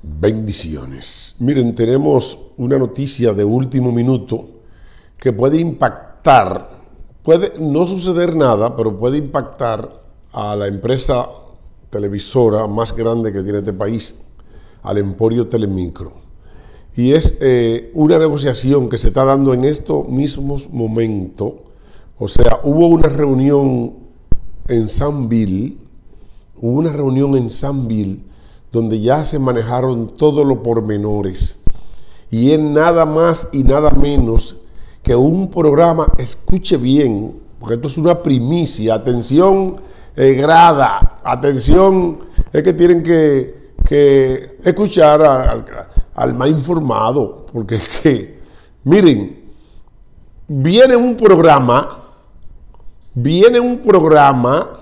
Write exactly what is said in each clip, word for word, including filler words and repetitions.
Bendiciones. Miren, tenemos una noticia de último minuto que puede impactar, puede no suceder nada, pero puede impactar a la empresa televisora más grande que tiene este país, al Emporio Telemicro. Y es eh, una negociación que se está dando en estos mismos momentos. O sea, hubo una reunión en Sanville, hubo una reunión en Sanville donde ya se manejaron todos los pormenores. Y es nada más y nada menos que un programa, escuche bien, porque esto es una primicia, atención eh, grada, atención, es que tienen que, que escuchar al, al más informado, porque es que, miren, viene un programa, viene un programa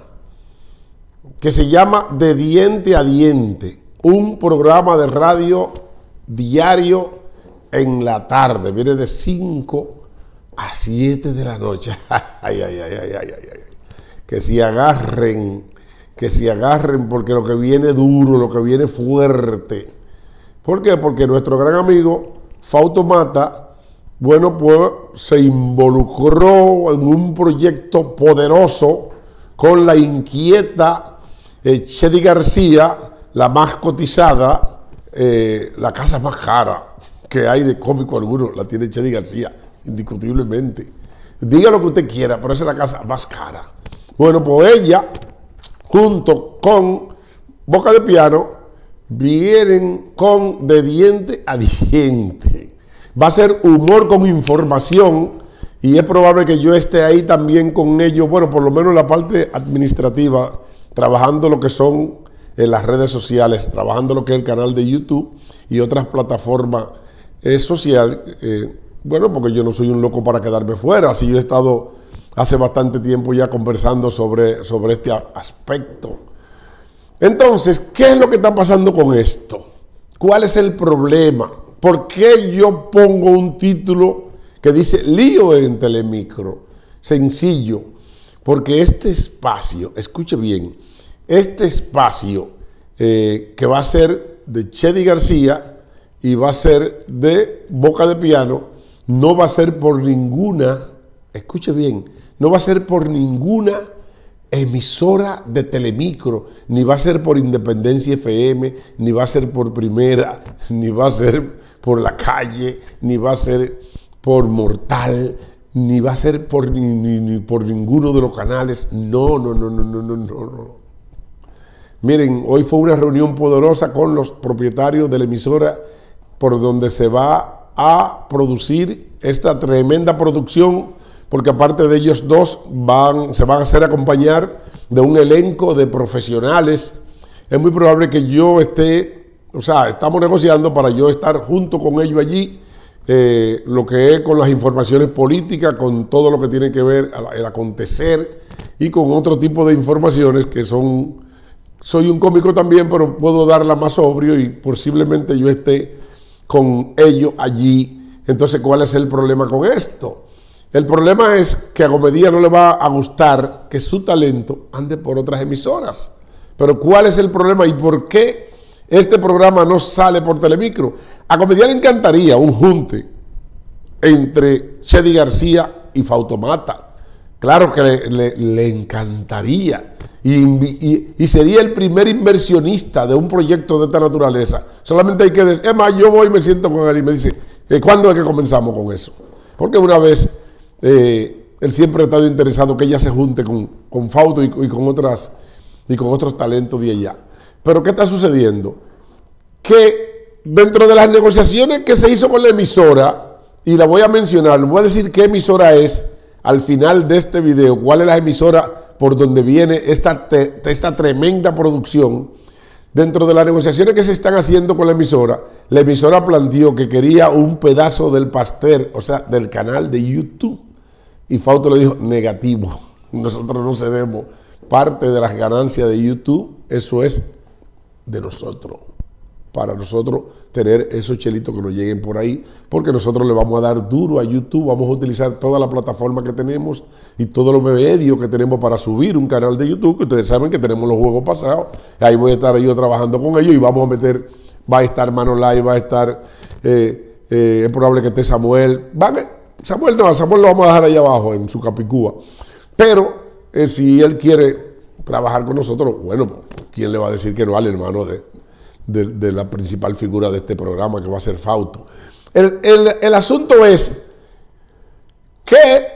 que se llama De Diente a Diente, un programa de radio diario en la tarde, viene de cinco a siete de la noche. Ay, ay, ay, ay, ay, ay. Que se agarren, que se agarren, porque lo que viene duro, lo que viene fuerte. ¿Por qué? Porque nuestro gran amigo Fausto Mata, bueno, pues se involucró en un proyecto poderoso con la inquieta eh, Chedi García, la más cotizada, eh, la casa más cara que hay de cómico alguno, la tiene Chedi García, indiscutiblemente. Diga lo que usted quiera, pero esa es la casa más cara. Bueno, pues ella, junto con Boca de Piano, vienen con De Diente a Diente. Va a ser humor con información y es probable que yo esté ahí también con ellos, bueno, por lo menos en la parte administrativa, trabajando lo que son en las redes sociales, trabajando lo que es el canal de YouTube y otras plataformas eh, sociales. Eh, bueno, porque yo no soy un loco para quedarme fuera, así yo he estado hace bastante tiempo ya conversando sobre, sobre este aspecto. Entonces, ¿qué es lo que está pasando con esto? ¿Cuál es el problema? ¿Por qué yo pongo un título que dice lío en Telemicro? Sencillo, porque este espacio, escuche bien, este espacio eh, que va a ser de Chedi García y va a ser de Boca de Piano, no va a ser por ninguna, escuche bien, no va a ser por ninguna emisora de Telemicro, ni va a ser por Independencia F M, ni va a ser por Primera, ni va a ser por La Calle, ni va a ser por Mortal, ni va a ser por, ni, ni, ni por ninguno de los canales. No, no, no, no, no, no, no, no. Miren, hoy fue una reunión poderosa con los propietarios de la emisora por donde se va a producir esta tremenda producción, porque aparte de ellos dos van, se van a hacer acompañar de un elenco de profesionales. Es muy probable que yo esté, o sea, estamos negociando para yo estar junto con ellos allí, eh, lo que es con las informaciones políticas, con todo lo que tiene que ver el acontecer y con otro tipo de informaciones que son, soy un cómico también, pero puedo darla más sobrio y posiblemente yo esté con ellos allí. Entonces, ¿cuál es el problema con esto? El problema es que a Comedia no le va a gustar que su talento ande por otras emisoras. Pero ¿cuál es el problema y por qué este programa no sale por Telemicro? A Comedia le encantaría un junte entre Chedi García y Fausto Mata. Claro que le, le, le encantaría. Y, y, y sería el primer inversionista de un proyecto de esta naturaleza. Solamente hay que decir, es más, yo voy y me siento con él y me dice, ¿cuándo es que comenzamos con eso? Porque una vez eh, él siempre ha estado interesado que ella se junte con, con Fausto y, y, con otras, y con otros talentos de allá. Pero ¿qué está sucediendo? Que dentro de las negociaciones que se hizo con la emisora, y la voy a mencionar, voy a decir qué emisora es al final de este video, cuál es la emisora por donde viene esta, te, esta tremenda producción. Dentro de las negociaciones que se están haciendo con la emisora, la emisora planteó que quería un pedazo del pastel, o sea, del canal de YouTube. Y Fausto le dijo, negativo, nosotros no cedemos parte de las ganancias de YouTube, eso es de nosotros. Para nosotros tener esos chelitos que nos lleguen por ahí, porque nosotros le vamos a dar duro a YouTube, vamos a utilizar toda la plataforma que tenemos y todos los medios que tenemos para subir un canal de YouTube, que ustedes saben que tenemos los juegos pasados, ahí voy a estar yo trabajando con ellos y vamos a meter va a estar Manolay, va a estar, eh, eh, es probable que esté Samuel. Van, Samuel no, a Samuel lo vamos a dejar ahí abajo en su Capicúa. Pero eh, si él quiere trabajar con nosotros, bueno, ¿quién le va a decir que no al hermano de, de, de la principal figura de este programa, que va a ser Fausto? El, el, el asunto es que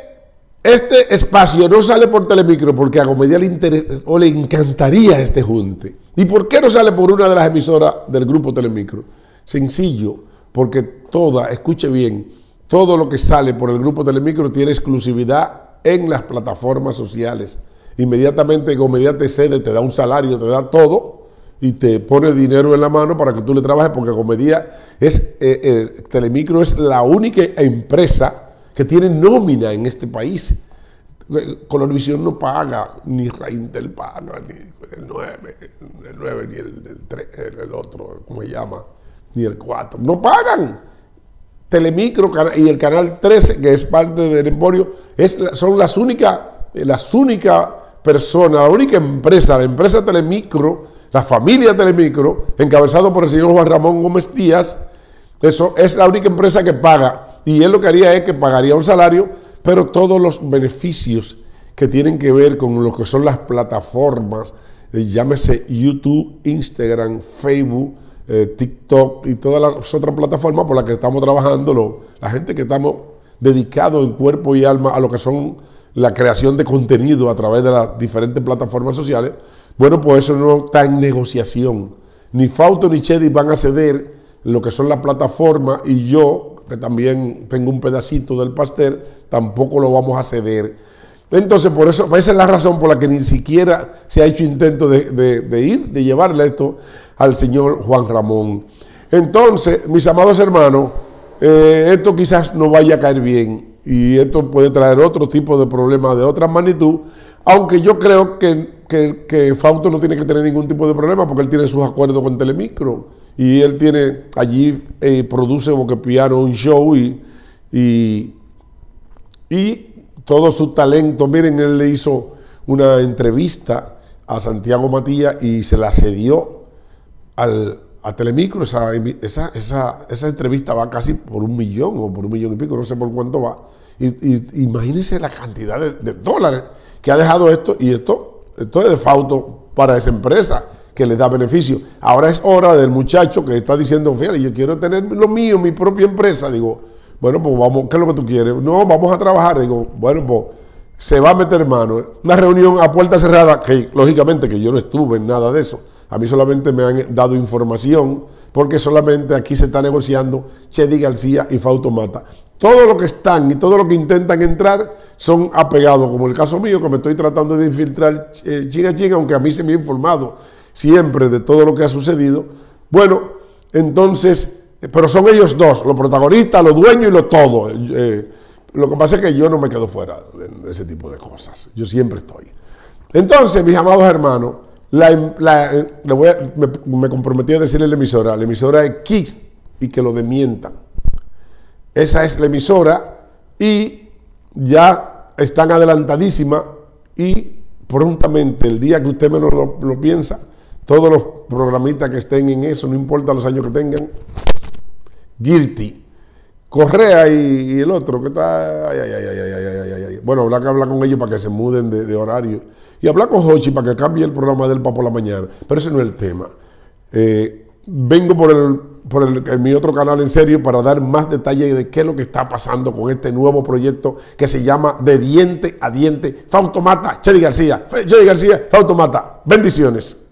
este espacio no sale por Telemicro porque a Comedia le, interesa, o le encantaría este junte. ¿Y por qué no sale por una de las emisoras del grupo Telemicro? Sencillo, porque toda, escuche bien, todo lo que sale por el grupo Telemicro tiene exclusividad en las plataformas sociales. Inmediatamente Comedia te cede, te da un salario, te da todo y te pone dinero en la mano para que tú le trabajes, porque Comedia es, eh, eh, Telemicro es la única empresa que tiene nómina en este país. Colorvisión no paga, ni Reintel paga, ni el nueve, el nueve ni el, el tres, el otro, ¿cómo se llama? Ni el cuatro. No pagan. Telemicro y el Canal trece, que es parte del Emporio, es, son las únicas, las únicas personas, la única empresa, la empresa Telemicro, la familia Telemicro, encabezado por el señor Juan Ramón Gómez Díaz, eso es la única empresa que paga. Y él lo que haría es que pagaría un salario, pero todos los beneficios que tienen que ver con lo que son las plataformas, eh, llámese YouTube, Instagram, Facebook, eh, TikTok y todas las otras plataformas por las que estamos trabajando, lo, la gente que estamos dedicados en cuerpo y alma a lo que son la creación de contenido a través de las diferentes plataformas sociales, bueno, pues eso no está en negociación. Ni Fausto ni Chedi van a ceder lo que son las plataformas, y yo, que también tengo un pedacito del pastel, tampoco lo vamos a ceder. Entonces, por eso, esa es la razón por la que ni siquiera se ha hecho intento de, de, de ir, de llevarle esto al señor Juan Ramón. Entonces, mis amados hermanos, eh, esto quizás no vaya a caer bien, y esto puede traer otro tipo de problemas de otra magnitud, aunque yo creo que, que, que Fausto no tiene que tener ningún tipo de problema, porque él tiene sus acuerdos con Telemicro, y él tiene, allí eh, produce Boquepiano un show, y, y, y todo su talento. Miren, él le hizo una entrevista a Santiago Matías y se la cedió al, a Telemicro. Esa, esa, esa, esa entrevista va casi por un millón o por un millón y pico, no sé por cuánto va. Y, y imagínense la cantidad de, de dólares que ha dejado esto, y esto, esto es de Fausto para esa empresa que le da beneficio. Ahora es hora del muchacho que está diciendo, fíjate, yo quiero tener lo mío, mi propia empresa. Digo, bueno, pues vamos, ¿qué es lo que tú quieres? No, vamos a trabajar. Digo, bueno, pues se va a meter mano. Una reunión a puerta cerrada, que lógicamente que yo no estuve en nada de eso. A mí solamente me han dado información, porque solamente aquí se está negociando Chedi García y Fausto Mata. Todo lo que están y todo lo que intentan entrar son apegados, como el caso mío, que me estoy tratando de infiltrar eh, chinga chinga, aunque a mí se me ha informado siempre de todo lo que ha sucedido. Bueno, entonces, pero son ellos dos, los protagonistas, los dueños y los todo. Eh, lo que pasa es que yo no me quedo fuera de ese tipo de cosas. Yo siempre estoy. Entonces, mis amados hermanos, la, la, le voy a, me, me comprometí a decirle a la emisora, la emisora es Kiss, y que lo desmientan. Esa es la emisora, y ya están adelantadísimas, y prontamente, el día que usted menos lo, lo piensa, todos los programistas que estén en eso, no importa los años que tengan, guilty. Correa y, y el otro que está, ay, ay, ay, ay, ay, ay, ay, ay. Bueno, habrá que hablar con ellos para que se muden de, de horario, y hablar con Hochi para que cambie el programa del para por la mañana, pero ese no es el tema. Eh, vengo por, el, por el, en mi otro canal en serio para dar más detalles de qué es lo que está pasando con este nuevo proyecto que se llama De Diente a Diente. Fausto Mata, Chedi García, Chedi García, Fausto Mata. Bendiciones.